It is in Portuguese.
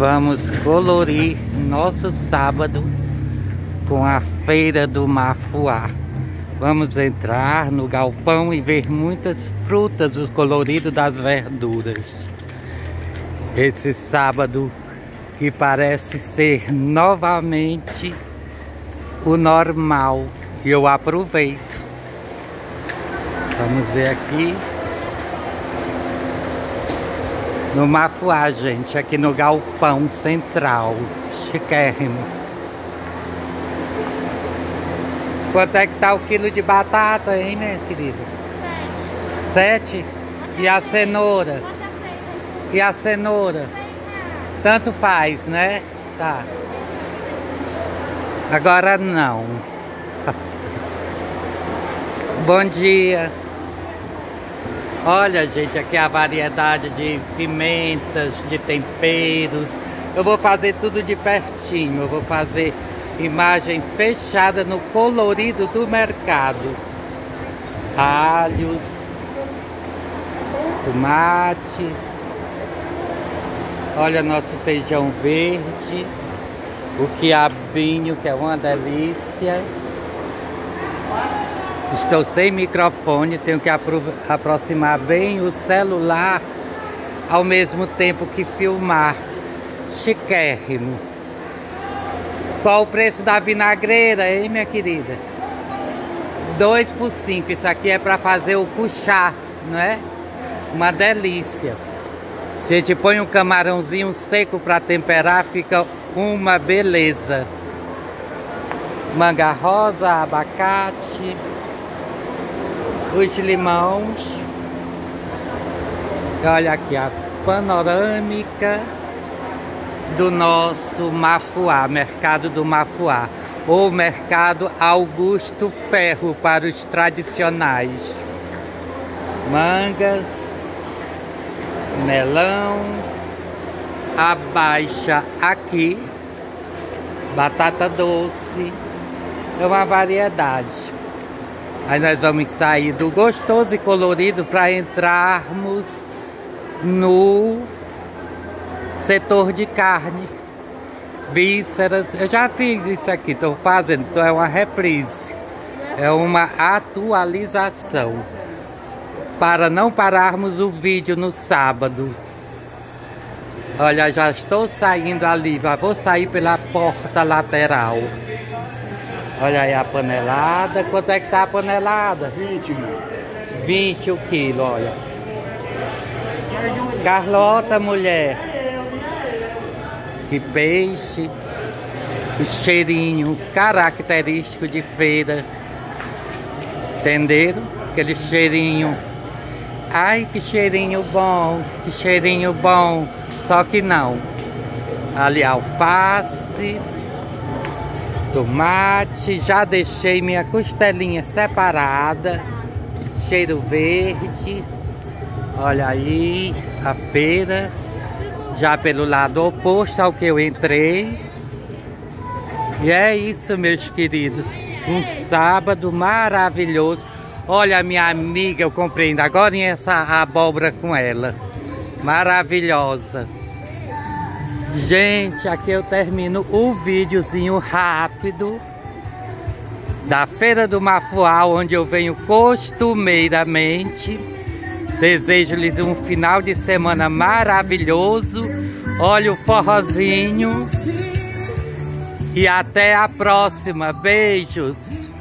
Vamos colorir nosso sábado com a Feira do Mafuá. Vamos entrar no galpão e ver muitas frutas, o colorido das verduras. Esse sábado que parece ser novamente o normal, e eu aproveito. Vamos ver aqui no Mafuá, gente, aqui no galpão central, chiquérrimo. Quanto é que tá o quilo de batata, hein, minha querida? 7. E a cenoura? E a cenoura? Tanto faz, né? Tá. Agora não. Bom dia. Olha, gente, aqui a variedade de pimentas, de temperos. Eu vou fazer tudo de pertinho. Eu vou fazer imagem fechada no colorido do mercado. Alhos, tomates. Olha nosso feijão verde. O quiabinho, que é uma delícia. Estou sem microfone, tenho que aproximar bem o celular ao mesmo tempo que filmar. Chiquérrimo. Qual o preço da vinagreira, hein, minha querida? 2 por 5. Isso aqui é para fazer o cuchá, não é? Uma delícia. Gente, põe um camarãozinho seco para temperar, fica uma beleza. Manga rosa, abacate. Os limões. Olha aqui a panorâmica do nosso Mafuá, mercado do Mafuá, ou mercado Augusto Ferro para os tradicionais. Mangas, melão, abaixa aqui, batata doce, é uma variedade. Aí nós vamos sair do gostoso e colorido para entrarmos no setor de carne, vísceras. Eu já fiz isso aqui, estou fazendo, então é uma reprise, é uma atualização para não pararmos o vídeo no sábado. Olha, já estou saindo ali, vou sair pela porta lateral. Olha aí a panelada. Quanto é que tá a panelada? 20. 20 o quilo, olha. Carlota, mulher. Que peixe. O cheirinho característico de feira. Entenderam? Aquele cheirinho. Ai, que cheirinho bom. Que cheirinho bom. Só que não. Ali alface. Tomate, já deixei minha costelinha separada, cheiro verde. Olha aí a feira, já pelo lado oposto ao que eu entrei. E é isso, meus queridos, um sábado maravilhoso. Olha, minha amiga, eu comprei ainda agora essa abóbora com ela, maravilhosa. Gente, aqui eu termino o videozinho rápido da Feira do Mafuá, onde eu venho costumeiramente. Desejo-lhes um final de semana maravilhoso. Olha o forrozinho. E até a próxima. Beijos.